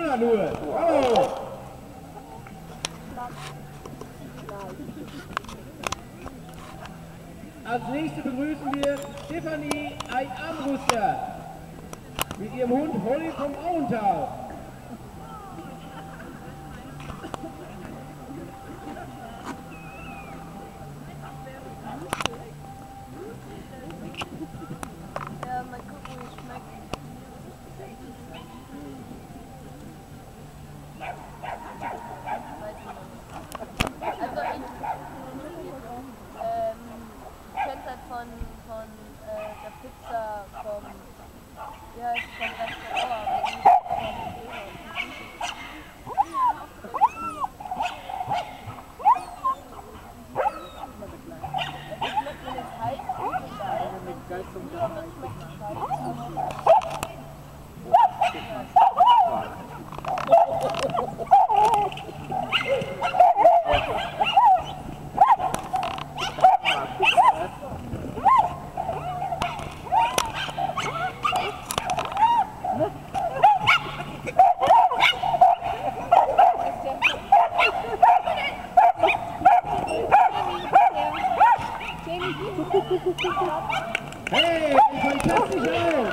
Prima nur. Oh. Als nächste begrüßen wir Stefanie Armbruster mit ihrem Hund Holly vom Auental. Ja, mal gucken, wie es schmeckt. Also ich kenne es halt von der Pizza vom, wie heißt es, vom Restaurant. Es schmeckt, wenn es heiß ist, geil. Wenn es kühler wird, schmeckt es scheiße. Hey, ein fantastischer Lauf!